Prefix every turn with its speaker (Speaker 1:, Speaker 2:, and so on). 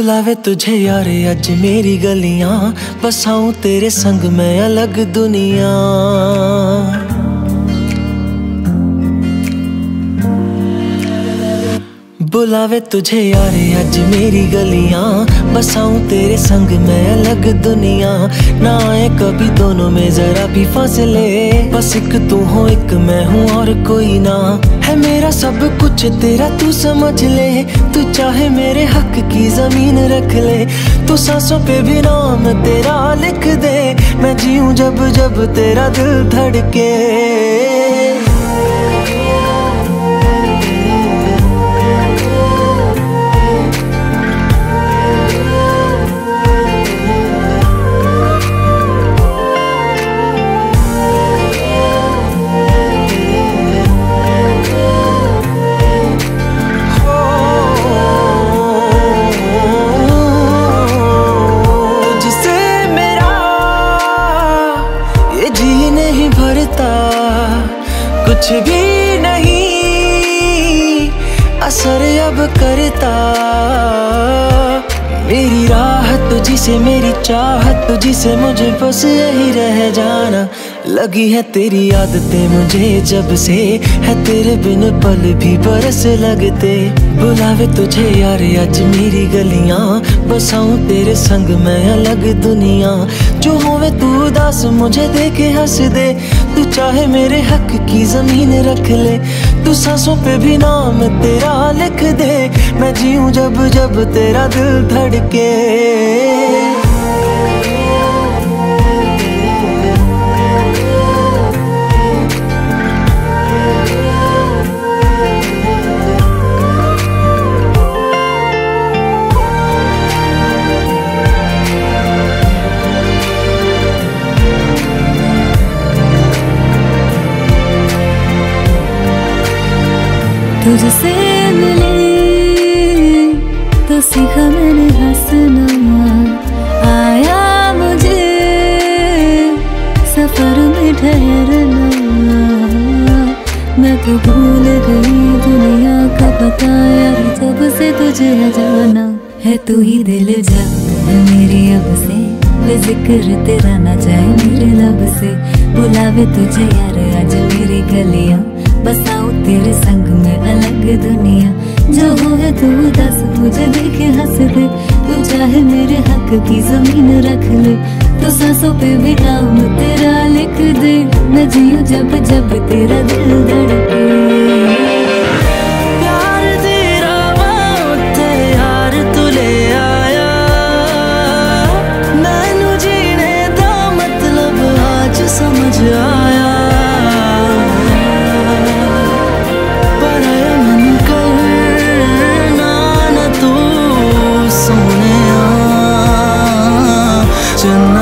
Speaker 1: बुलावे तुझे यार अज मेरी गलियां, बसाऊं तेरे संग मैं अलग दुनिया। बुलावे तुझे यार अज मेरी गलियां, बसाऊं तेरे संग मैं अलग दुनिया। ना आए कभी दोनों में जरा भी फासले, बस एक तू हो एक मैं हूँ और कोई ना। है मेरा सब कुछ तेरा तू समझ ले, तू चाहे मेरे हक की जमीन रख ले। तू सांसों पे भी नाम तेरा लिख दे, मैं जीऊं जब जब तेरा दिल धड़के। कुछ भी नहीं असर अब करता, मेरी राह तुझी से मेरी चाहत तुझी से, मुझे बस यही रह जाना। लगी है तेरी आदतें मुझे जब से, है तेरे बिन पल भी बरस लगते। बुलावे तुझे यार अज मेरी गलियां, बसाऊं तेरे संग मैं अलग दुनिया। जो होवे तू उदास मुझे देखे हंस दे, तू चाहे मेरे हक की जमीन रख ले। तू सांसों पे भी नाम तेरा लिख दे, मैं जीऊं जब जब तेरा दिल धड़के।
Speaker 2: तुझसे मिले तो सीखा मैंने हंसना, आया मुझे सफर में ठहरना। मैं तो भूल गई दुनिया का पता यार, जब से तुझे जाना है। तू ही दिल जा है मेरी अब से, बेजिक्र तेरा ना जाए मेरे लब से। बुलावे तुझे यार आज मेरी गलियां, बसाऊं तेरे संग में अलग दुनिया। जो होवे तू दस मुझे देखे हंस दे, तू चाहे मेरे हक की जमीन रख ले। तो सांसों पे भी नाम तेरा लिख दे, मैं जीऊं जब जब तेरा दिल धड़के।
Speaker 1: प्यार तेरा मौत यार तू ले आया, मैनू जीने दा मतलब आज समझ आया।
Speaker 2: चंद